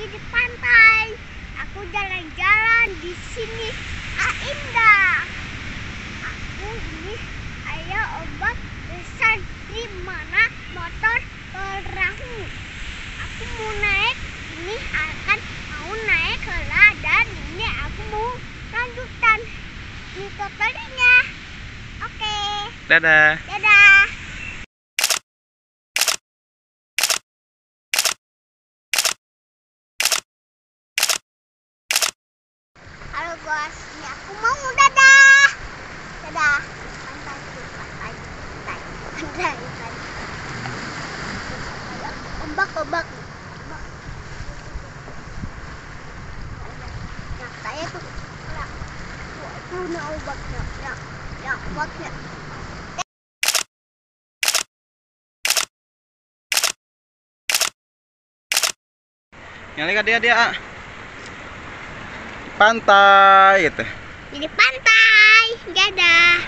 di pantai. Aku jalan-jalan di sini. Indah. Aku ini ada ombak besar di mana motor perahu. Aku mau naik. Ini mau naik lah dan ini aku mau lanjutkan tutorialnya. Oke. Dadah. Dadah. Halo guys, ini aku mau dadah. Dadah. Pantai. Ombak. Nah, saya tuh. Itu na ombaknya. Ya, ombaknya. Yang lihat dia pantai gitu. Jadi pantai. Dadah.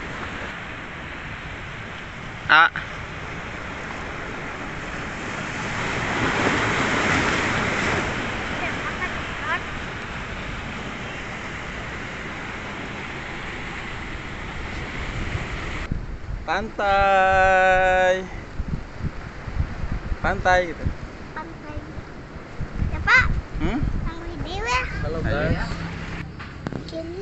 Pantai gitu. Pantai. Ya Pak. Panggil dewa. Halo guys. Sini.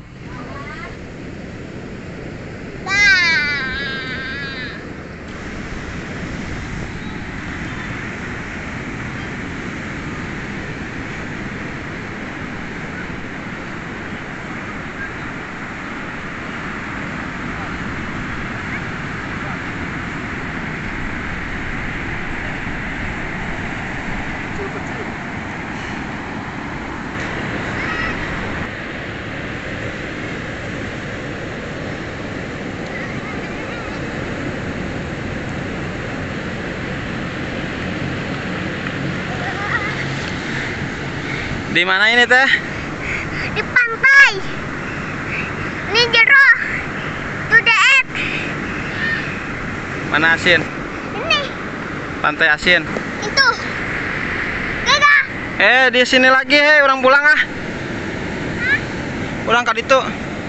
Di mana ini teh? Di pantai. Ini jero. Itu daet. Mana asin? Ini. Pantai asin. Itu. Dadah. Di sini lagi, orang pulang ah. Pulang ke ditu.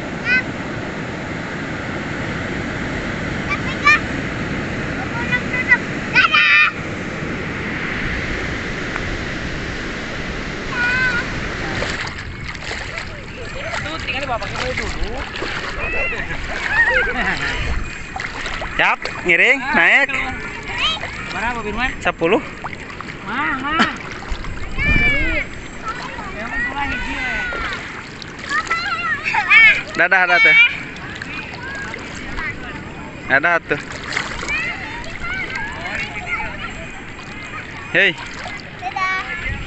Tinggal bapaknya dulu. Siap, ngiring, naik. Berapa Firman? 10. Mahal. Yang pulang hiji. Dadah teh. Dadah tuh. Hei. Dadah.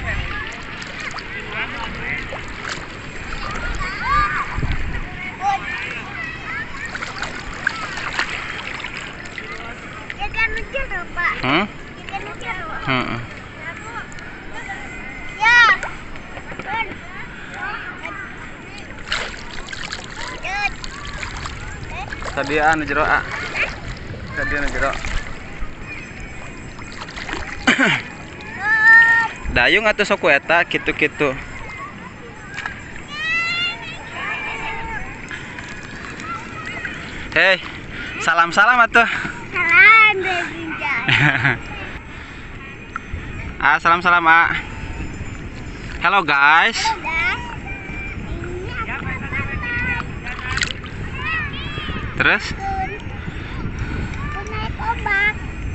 Pak. Ya. Tadi anu jero a. Tadi anu jero. Dayung atau sok eta kitu-kitu. Hei, salam-salam atuh. Salam dari Salam-salam Hello guys. Terus? Aku naik ombak.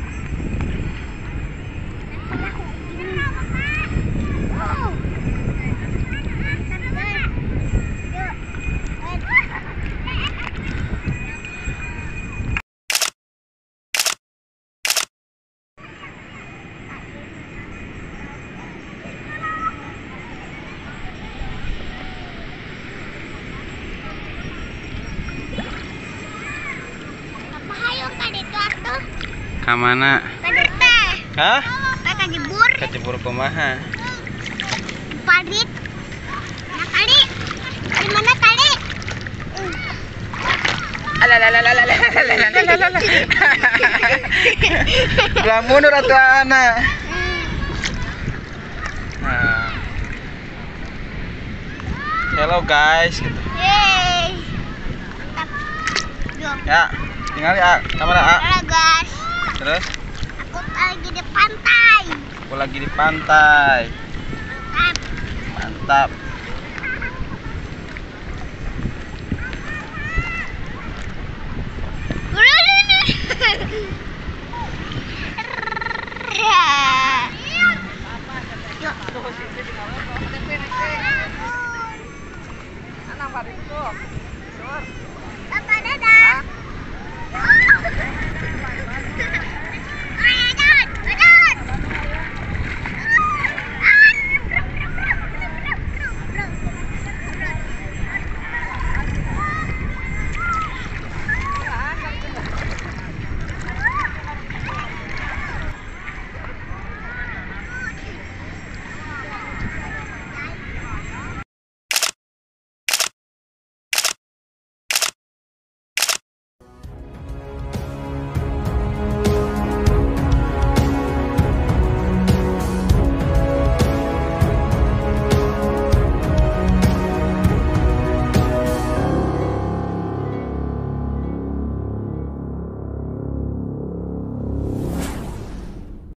Kamana? Parit teh. Hah? Kajebur. Kajebur kumaha? Parit. Mana kali? Di mana kali? Lamun ratu anak. Nah. hello guys gitu. Yeay. Mantap. Yuk. Ya, tinggal ya kamera A. Halo guys. Terus Aku lagi di pantai. aku lagi di pantai. Mantap. Mantap.